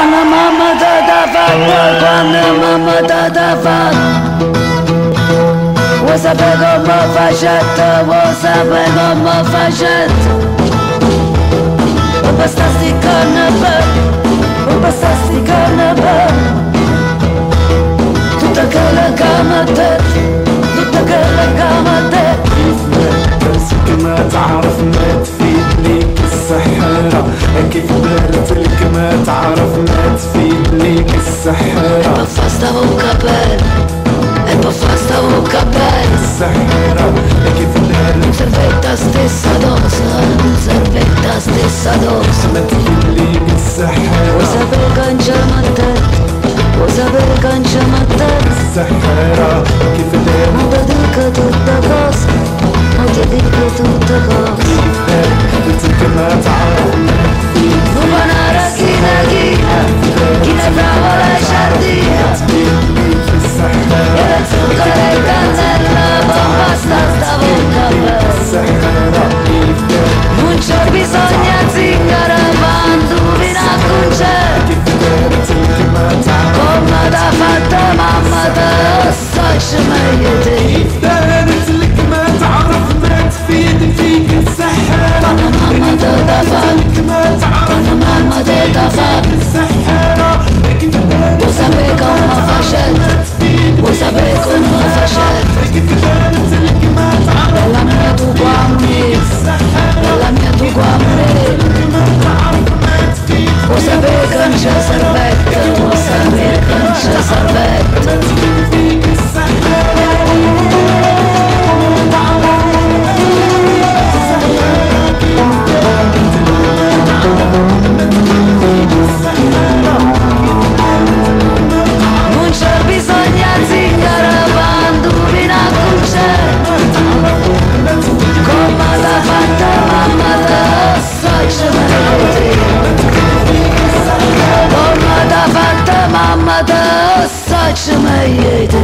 quando mamma te fa, quando mamma te fa. Vuoi sapere come facette, vuoi sapere come facette. Non bastasti con me, non bastasti con me. Tutta quella gama te, tutta quella gama te. بس ما تعرف ما تفيد ليك السحرة، كيف بردت لك ما تعرف ما تفيد ليك السحرة. Bafasta un capello, e bafasta un capello. السحرة كيف بردت Non servetta stessa dose, non servetta stessa dose. ما تفيد ليك السحرة. Vuoi sapere che c'è ma te, vuoi sapere che c'è ma te. السحرة كيف بردت Non ti dico tutte cose, non ti dico tutte cose. لك ما تعرف ما تفيد Non va una rachina china, chi ne brava la giardina. ليك السحرة. E la zucchero e cannella, ma basta sta bocca bella. السحرة كيف بردت Non c'è bisogno di zingara, quando viene a concerto. كيف بردت لك ما تعرف Come da fatta mamma te, sai meglio te. كيف بردت لك ما تعرف ما تفيد فيك السحرة. Mamma te da fa, لك ما تعرف mamma te da fa. السحرة. كيف بردت Vuoi sapere come facette, vuoi sapere come facette. كيف بردت لك ما تعرف Bella mia tu guammi, bella mia tu guammi. ما تعرف ما تفيد Vuoi sapere che non c'è servette, vuoi sapere che non c'è servette. فيك السحرة. Non c'è bisogno di zingara, quando viene a concerto. Come l'ha fatta mamma te, sai meglio te. Come l'ha fatta mamma te, sai meglio te.